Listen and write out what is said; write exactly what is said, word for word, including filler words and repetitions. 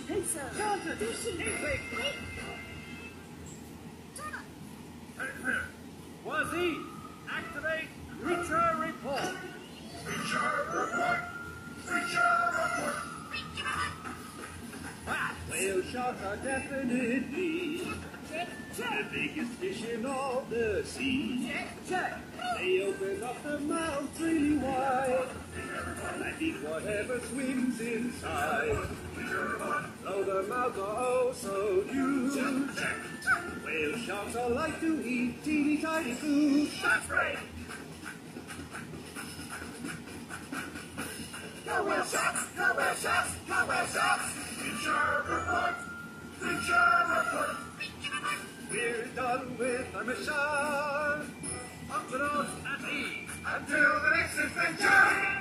Hey, sir. Shelter. Intake. Wazee, activate Creature Report. Creature Report. Creature Report. Ah, whale sharks are definitely the biggest fish in all the sea. They open up their mouths really wide and eat whatever swims inside. Though their mouths are oh so huge, whale sharks are like to eat teeny tiny food. That's right. Go whale sharks! Go whale sharks! Go whale sharks! Creature Report. Creature Report. We're done with our mission. Up to those at ease. Until the next adventure.